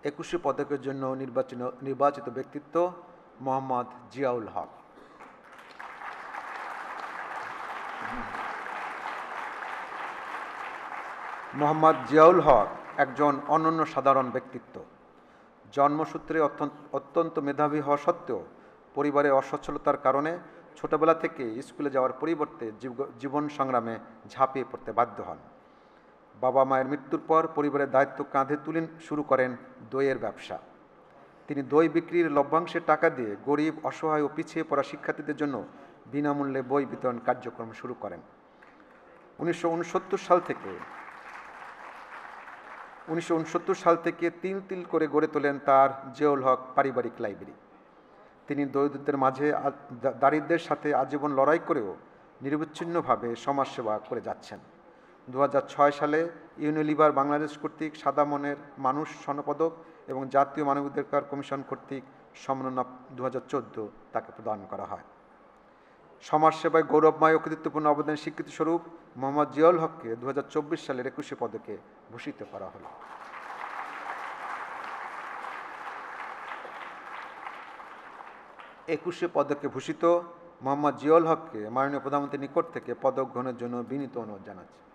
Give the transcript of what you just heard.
21শে পদকের জন্য নির্বাচিত ব্যক্তিত্ব মোহাম্মদ জিয়াউল হক। মোহাম্মদ জিয়াউল হক একজন অনন্য সাধারণ ব্যক্তিত্ব। জন্মসূত্রে অত্যন্ত মেধাবী হওয়া সত্ত্বেও পরিবারের অসচ্ছলতার কারণে ছোটবেলা থেকে স্কুলে যাওয়ার পরিবর্তে জীবন সংগ্রামে ঝাঁপিয়ে পড়তে বাধ্য হন। বাবা মায়ের মৃত্যুর পর পরিবারের দায়িত্ব কাঁধে তুলে শুরু করেন দইয়ের ব্যবসা। তিনি দই বিক্রির লভ্যাংশের টাকা দিয়ে গরিব, অসহায় ও পিছিয়ে পড়া শিক্ষার্থীদের জন্য বিনামূল্যে বই বিতরণ কার্যক্রম শুরু করেন। 1969 সাল থেকে তিল তিল করে গড়ে তোলেন তার জিয়াউল হক পারিবারিক লাইব্রেরি। তিনি দরিদ্রদের মাঝে দারিদ্র্যের সাথে আজীবন লড়াই করেও নিরবচ্ছিন্নভাবে সমাজসেবা করে যাচ্ছেন। 2006 সালে ইউনিলিভার বাংলাদেশ কর্তৃক সাদা মনের মানুষ স্বর্ণপদক এবং জাতীয় মানবাধিকার কমিশন কর্তৃক সম্মাননা 2014 তাকে প্রদান করা হয়। সমাজসেবায় গৌরবময় ও কৃতিত্বপূর্ণ অবদানের স্বীকৃতিস্বরূপ মোহাম্মদ জিয়াউল হককে 2024 সালের 21শে পদকে ভূষিত করা হলো। 21শে পদকে ভূষিত মোহাম্মদ জিয়াউল হককে মাননীয় প্রধানমন্ত্রীর নিকট থেকে পদক গ্রহণের জন্য বিনীত অনুরোধ জানাচ্ছি।